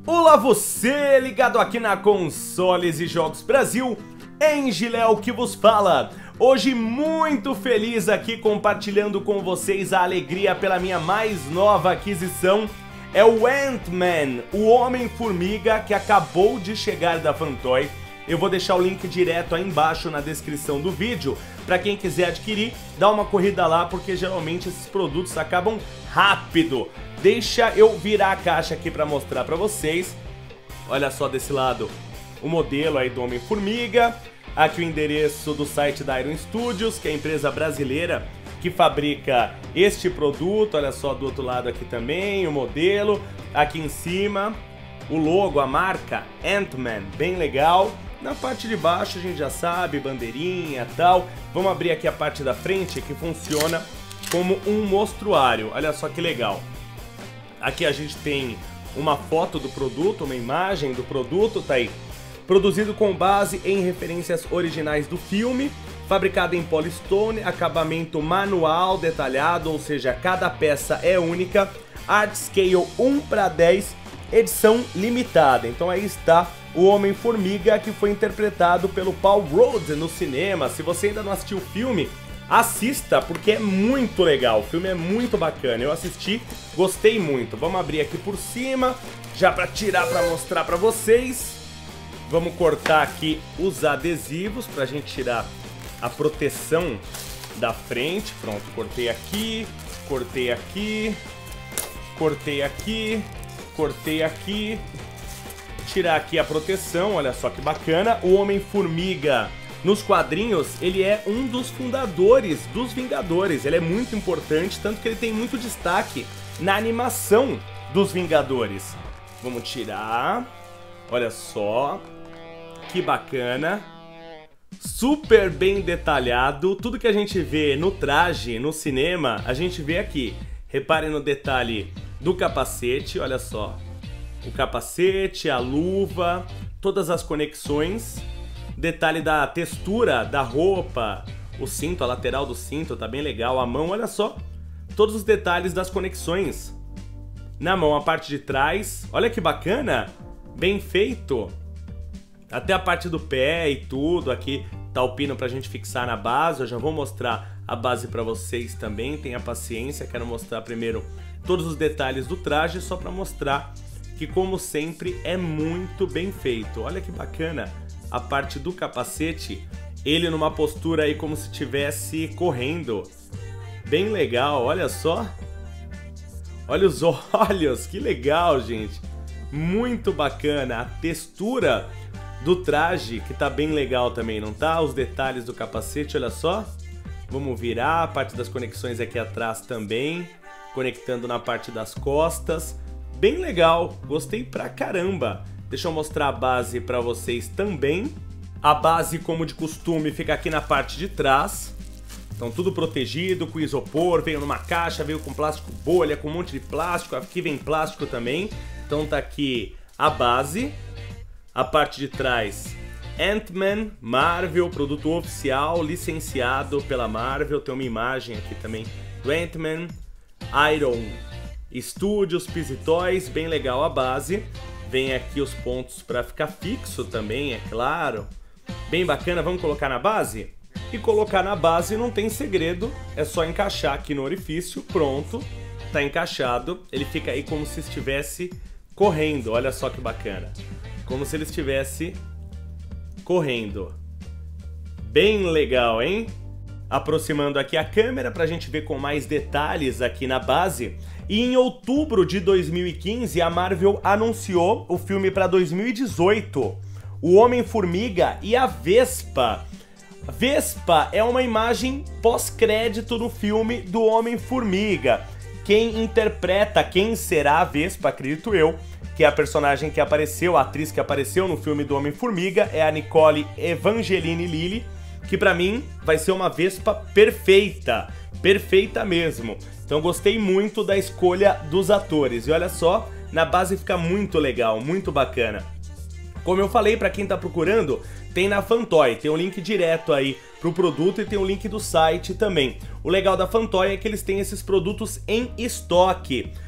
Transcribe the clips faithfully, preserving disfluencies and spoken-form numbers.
Olá você, ligado aqui na Consoles e Jogos Brasil, Engiléu que vos fala. Hoje muito feliz aqui compartilhando com vocês a alegria pela minha mais nova aquisição. É o Ant-Man, o Homem-Formiga, que acabou de chegar da Fantoy. Eu vou deixar o link direto aí embaixo na descrição do vídeo. Para quem quiser adquirir, dá uma corrida lá, porque geralmente esses produtos acabam rápido. Deixa eu virar a caixa aqui para mostrar para vocês. Olha só desse lado o modelo aí do Homem-Formiga. Aqui o endereço do site da Iron Studios, que é a empresa brasileira que fabrica este produto. Olha só do outro lado aqui também o modelo. Aqui em cima o logo, a marca Ant-Man, bem legal. Na parte de baixo a gente já sabe, bandeirinha e tal. Vamos abrir aqui a parte da frente, que funciona como um mostruário. Olha só que legal. Aqui a gente tem uma foto do produto, uma imagem do produto, tá aí. Produzido com base em referências originais do filme, fabricado em Polystone, acabamento manual detalhado, ou seja, cada peça é única, Art Scale um para dez, edição limitada. Então aí está o Homem-Formiga, que foi interpretado pelo Paul Rudd no cinema. Se você ainda não assistiu o filme, assista, porque é muito legal, o filme é muito bacana. Eu assisti, gostei muito. Vamos abrir aqui por cima, já para tirar, para mostrar para vocês. Vamos cortar aqui os adesivos para a gente tirar a proteção da frente. Pronto, cortei aqui, cortei aqui, cortei aqui, cortei aqui. Tirar aqui a proteção, olha só que bacana. O Homem-Formiga, nos quadrinhos, ele é um dos fundadores dos Vingadores. Ele é muito importante, tanto que ele tem muito destaque na animação dos Vingadores. Vamos tirar. Olha só. Que bacana. Super bem detalhado. Tudo que a gente vê no traje, no cinema, a gente vê aqui. Reparem no detalhe do capacete, olha só. O capacete, a luva, todas as conexões. Detalhe da textura da roupa, o cinto, a lateral do cinto, tá bem legal. A mão, olha só, todos os detalhes das conexões. Na mão, a parte de trás, olha que bacana, bem feito. Até a parte do pé e tudo, aqui tá o pino pra gente fixar na base. Eu já vou mostrar a base pra vocês também, tenha paciência. Quero mostrar primeiro todos os detalhes do traje, só pra mostrar que, como sempre, é muito bem feito. Olha que bacana. A parte do capacete, ele numa postura aí como se estivesse correndo. Bem legal, olha só. Olha os olhos, que legal, gente. Muito bacana. A textura do traje, que tá bem legal também, não tá? Os detalhes do capacete, olha só. Vamos virar, a parte das conexões aqui atrás também. Conectando na parte das costas. Bem legal, gostei pra caramba. Deixa eu mostrar a base para vocês também. A base, como de costume, fica aqui na parte de trás. Então tudo protegido, com isopor, veio numa caixa, veio com plástico bolha, com um monte de plástico. Aqui vem plástico também. Então tá aqui a base. A parte de trás, Ant-Man, Marvel, produto oficial, licenciado pela Marvel. Tem uma imagem aqui também do Ant-Man, Iron Studios, Peasy Toys, bem legal a base. Vem aqui os pontos para ficar fixo também, é claro. Bem bacana, vamos colocar na base? E colocar na base não tem segredo, é só encaixar aqui no orifício, pronto. Tá encaixado, ele fica aí como se estivesse correndo, olha só que bacana. Como se ele estivesse correndo. Bem legal, hein? Aproximando aqui a câmera para a gente ver com mais detalhes aqui na base. E em outubro de dois mil e quinze, a Marvel anunciou o filme para dois mil e dezoito. O Homem-Formiga e a Vespa. Vespa é uma imagem pós-crédito no filme do Homem-Formiga. Quem interpreta, quem será a Vespa, acredito eu, que é a personagem que apareceu, a atriz que apareceu no filme do Homem-Formiga, é a Nicole Evangeline Lilly, que pra mim vai ser uma Vespa perfeita, perfeita mesmo. Então gostei muito da escolha dos atores. E olha só, na base fica muito legal, muito bacana. Como eu falei, pra quem tá procurando, tem na Fantoy, tem um link direto aí pro produto e tem um link do site também. O legal da Fantoy é que eles têm esses produtos em estoque.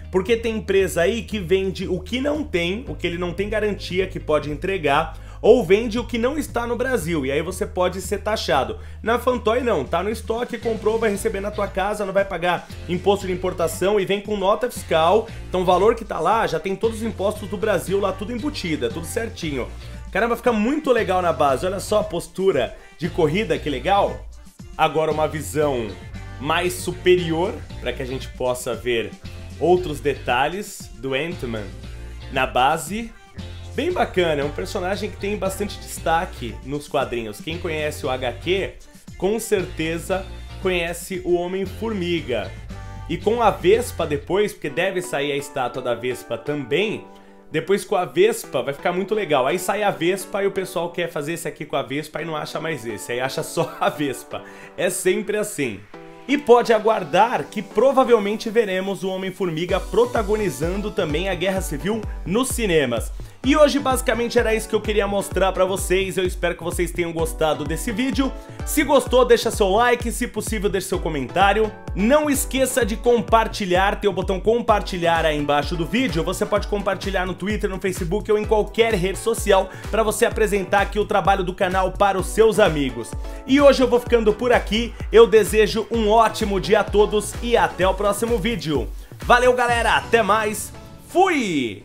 Porque tem empresa aí que vende o que não tem, o que ele não tem garantia que pode entregar, ou vende o que não está no Brasil, e aí você pode ser taxado. Na Fantoy não, tá no estoque, comprou, vai receber na tua casa, não vai pagar imposto de importação e vem com nota fiscal, então o valor que tá lá já tem todos os impostos do Brasil lá, tudo embutido, é tudo certinho. Caramba, fica muito legal na base, olha só a postura de corrida, que legal. Agora uma visão mais superior, para que a gente possa ver outros detalhes do Ant-Man na base. Bem bacana, é um personagem que tem bastante destaque nos quadrinhos. Quem conhece o agá quê, com certeza conhece o Homem-Formiga. E com a Vespa depois, porque deve sair a estátua da Vespa também, depois com a Vespa vai ficar muito legal. Aí sai a Vespa e o pessoal quer fazer esse aqui com a Vespa e não acha mais esse, aí acha só a Vespa. É sempre assim. E pode aguardar que provavelmente veremos o Homem-Formiga protagonizando também a Guerra Civil nos cinemas. E hoje basicamente era isso que eu queria mostrar pra vocês, eu espero que vocês tenham gostado desse vídeo. Se gostou, deixa seu like, se possível deixa seu comentário. Não esqueça de compartilhar, tem o botão compartilhar aí embaixo do vídeo. Você pode compartilhar no Twitter, no Facebook ou em qualquer rede social para você apresentar aqui o trabalho do canal para os seus amigos. E hoje eu vou ficando por aqui, eu desejo um ótimo dia a todos e até o próximo vídeo. Valeu galera, até mais, fui!